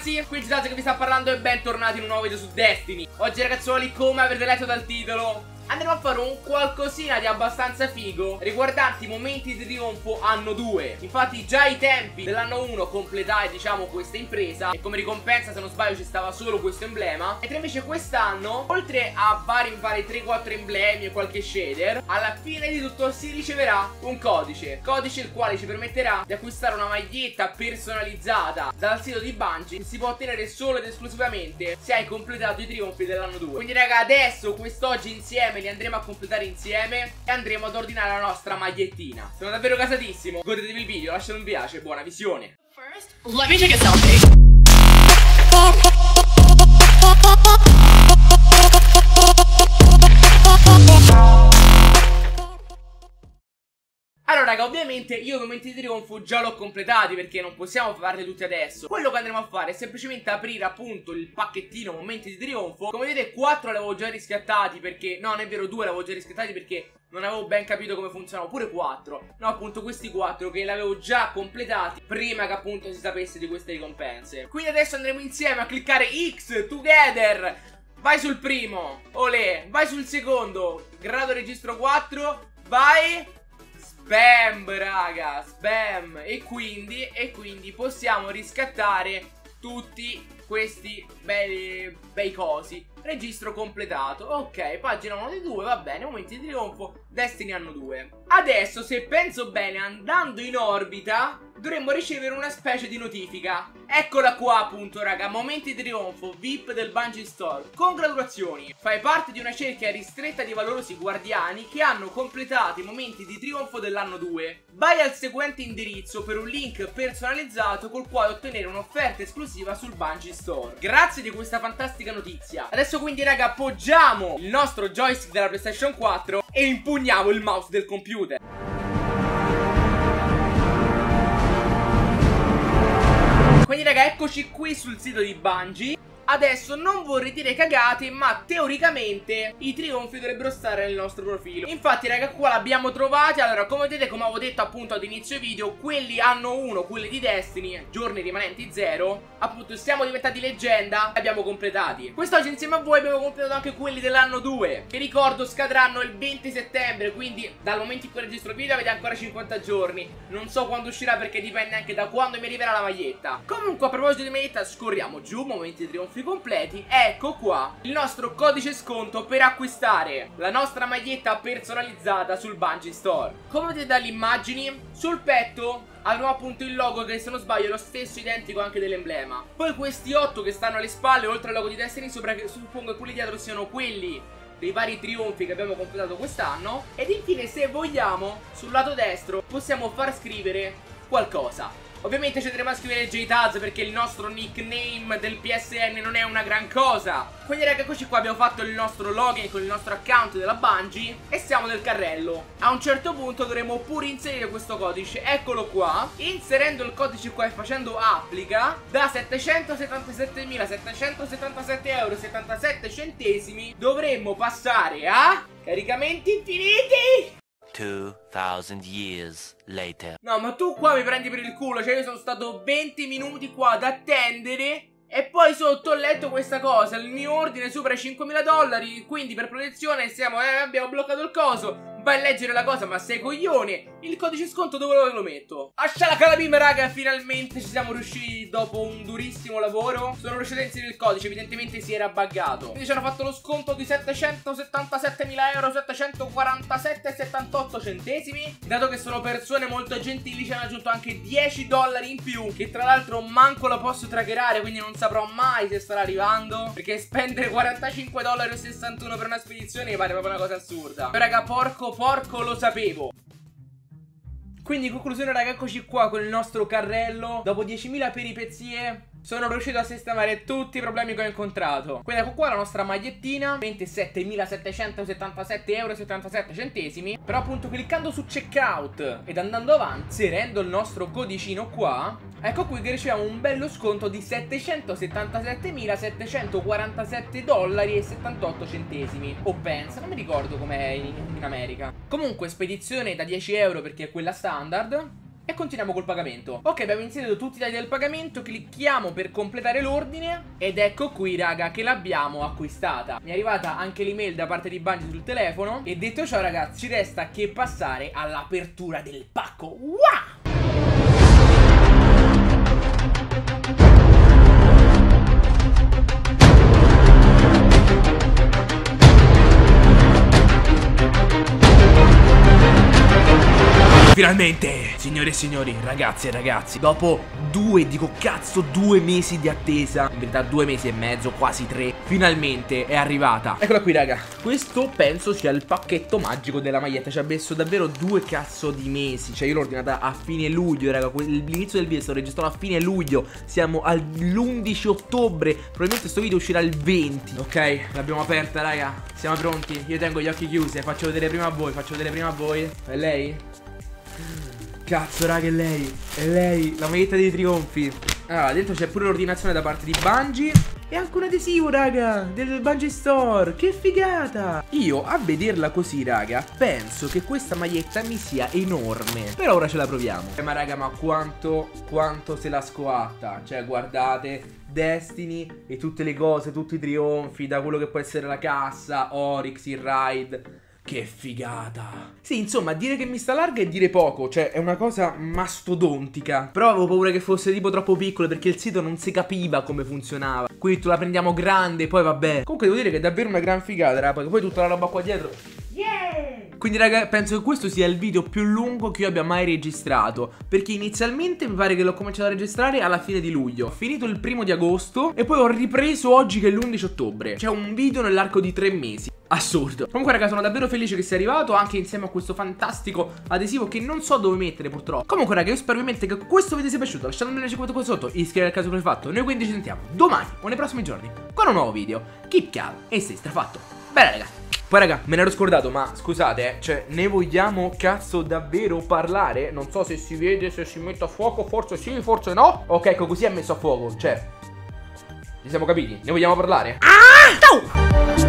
ragazzi, qui Gidato che vi sta parlando e bentornati in un nuovo video su Destiny. Oggi ragazzuoli, come avrete letto dal titolo, andremo a fare un qualcosina di abbastanza figo riguardanti i momenti di trionfo anno 2. Infatti già ai tempi dell'anno 1 completai diciamo questa impresa e come ricompensa, se non sbaglio, ci stava solo questo emblema. Mentre invece quest'anno, oltre a vari 3-4 emblemi e qualche shader, alla fine di tutto si riceverà un codice il quale ci permetterà di acquistare una maglietta personalizzata dal sito di Bungie, che si può ottenere solo ed esclusivamente se hai completato i trionfi dell'anno 2. Quindi raga, adesso quest'oggi insieme li andremo a completare insieme e andremo ad ordinare la nostra magliettina. Sono davvero gasatissimo. Godetevi il video, lasciate un mi piace, buona visione. First, let me take a selfie. Allora raga, ovviamente io i momenti di trionfo già l'ho completati perché non possiamo farli tutti adesso. Quello che andremo a fare è semplicemente aprire appunto il pacchettino momenti di trionfo. Come vedete 4 li avevo già riscattati perché, no non è vero, 2 li avevo già riscattati perché non avevo ben capito come funzionava. Pure 4, no appunto questi 4 che li avevo già completati prima che appunto si sapesse di queste ricompense. Quindi adesso andremo insieme a cliccare X together. Vai sul primo, olè, vai sul secondo, grado registro 4, vai. Spam raga, spam. E quindi possiamo riscattare tutti questi bei cosi. Registro completato. Ok, pagina 1 di 2, va bene. Momenti di trionfo, Destiny anno 2. Adesso, se penso bene, andando in orbita dovremmo ricevere una specie di notifica. Eccola qua appunto raga, momenti di trionfo VIP del Bungie Store. Congratulazioni, fai parte di una cerchia ristretta di valorosi guardiani che hanno completato i momenti di trionfo dell'anno 2. Vai al seguente indirizzo per un link personalizzato col quale ottenere un'offerta esclusiva sul Bungie Store. Grazie di questa fantastica notizia. Adesso quindi raga appoggiamo il nostro joystick della PlayStation 4 e impugniamo il mouse del computer. Quindi raga, eccoci qui sul sito di Bungie. Adesso non vorrei dire cagate, ma teoricamente i trionfi dovrebbero stare nel nostro profilo. Infatti raga, qua l'abbiamo trovati. Allora, come vedete, come avevo detto appunto ad inizio video, quelli anno 1, quelli di Destiny, giorni rimanenti 0, appunto siamo diventati leggenda e abbiamo completati. Quest'oggi insieme a voi abbiamo completato anche quelli dell'anno 2, che ricordo scadranno il 20 settembre. Quindi dal momento in cui registro il video avete ancora 50 giorni. Non so quando uscirà perché dipende anche da quando mi arriverà la maglietta. Comunque, a proposito di maglietta, scorriamo giù, momenti di trionfi completi. Ecco qua il nostro codice sconto per acquistare la nostra maglietta personalizzata sul Bungie Store. Come vedete dalle immagini, sul petto avremo appunto il logo che, se non sbaglio, è lo stesso identico anche dell'emblema. Poi questi 8 che stanno alle spalle, oltre al logo di Destiny sopra, che suppongo che quelli dietro siano quelli dei vari trionfi che abbiamo completato quest'anno. Ed infine, se vogliamo, sul lato destro possiamo far scrivere qualcosa. Ovviamente ci andremo a scrivere JTaz perché il nostro nickname del PSN non è una gran cosa. Quindi raga, eccoci qua, abbiamo fatto il nostro login con il nostro account della Bungie e siamo nel carrello. A un certo punto dovremo pure inserire questo codice. Eccolo qua. Inserendo il codice qua e facendo applica, da 777.777,77 € dovremmo passare a caricamenti infiniti. 2000 years later. No, ma tu qua mi prendi per il culo. Cioè io sono stato 20 minuti qua ad attendere e poi sotto ho letto questa cosa: il mio ordine supera i $5.000, quindi per protezione abbiamo bloccato il coso. Vai a leggere la cosa, ma sei coglione. Il codice sconto dove lo metto? Asciala calabim raga, finalmente ci siamo riusciti dopo un durissimo lavoro. Sono riuscito a inserire il codice, evidentemente si era buggato. Quindi ci hanno fatto lo sconto di 777.000 €, 747,78 €. Dato che sono persone molto gentili, ci hanno aggiunto anche $10 in più, che tra l'altro manco lo posso trackerare, quindi non saprò mai se starà arrivando, perché spendere $45,61 per una spedizione mi pare proprio una cosa assurda. Però raga, porco lo sapevo. Quindi in conclusione raga, eccoci qua con il nostro carrello. Dopo 10.000 peripezie sono riuscito a sistemare tutti i problemi che ho incontrato. Quindi ecco qua la nostra magliettina, 27.777,77 €. Però appunto cliccando su checkout ed andando avanti, inserendo il nostro codicino qua, ecco qui che riceviamo un bello sconto di $777.747,78 o pence, non mi ricordo com'è in America. Comunque spedizione da 10 € perché è quella standard. e continuiamo col pagamento. Ok, abbiamo inserito tutti i dati del pagamento, clicchiamo per completare l'ordine ed ecco qui raga che l'abbiamo acquistata. Mi è arrivata anche l'email da parte di Bungie sul telefono e detto ciò ragazzi ci resta che passare all'apertura del pacco. Wow! Finalmente, signore e signori, ragazzi e ragazzi, dopo 2 mesi di attesa, in verità 2 mesi e mezzo, quasi 3, finalmente è arrivata. Eccola qui raga, questo penso sia il pacchetto magico della maglietta, ci ha messo davvero 2 mesi, cioè io l'ho ordinata a fine luglio raga, l'inizio del video sto registrando a fine luglio, siamo all'11 ottobre, probabilmente questo video uscirà il 20, ok, l'abbiamo aperta raga, siamo pronti, io tengo gli occhi chiusi, faccio vedere prima a voi, è lei? Cazzo raga, è lei, la maglietta dei trionfi. Allora, dentro c'è pure l'ordinazione da parte di Bungie e anche un adesivo raga, del Bungie Store, che figata. Io a vederla così raga, penso che questa maglietta mi sia enorme, però ora ce la proviamo. Ma raga, ma quanto se la scoatta. Cioè guardate, Destiny e tutte le cose, tutti i trionfi, da quello che può essere la cassa, Oryx, il Raid. Che figata. Sì, insomma, dire che mi sta larga è dire poco, cioè è una cosa mastodontica. Però avevo paura che fosse tipo troppo piccolo perché il sito non si capiva come funzionava. Quindi la prendiamo grande, poi vabbè. Comunque devo dire che è davvero una gran figata, raga, perché poi tutta la roba qua dietro. Yeah! Quindi raga, penso che questo sia il video più lungo che io abbia mai registrato, perché inizialmente mi pare che l'ho cominciato a registrare alla fine di luglio. Ho finito il 1° di agosto e poi ho ripreso oggi che è l'11 ottobre. Cioè un video nell'arco di 3 mesi. Assurdo. Comunque raga, sono davvero felice che sia arrivato, anche insieme a questo fantastico adesivo che non so dove mettere purtroppo. Comunque raga, io spero ovviamente che questo video sia piaciuto. Lasciate un bel like qua sotto, iscrivetevi al caso che l'hai fatto. Noi quindi ci sentiamo domani o nei prossimi giorni con un nuovo video. Keep calm e stay strafatto. Bene raga. Poi raga, me ne ero scordato, ma scusate, cioè ne vogliamo cazzo davvero parlare? Non so se si vede, se si mette a fuoco, forse sì, forse no. Ok, ecco, così è messo a fuoco, cioè ci siamo capiti, ne vogliamo parlare? Ah! Ciao!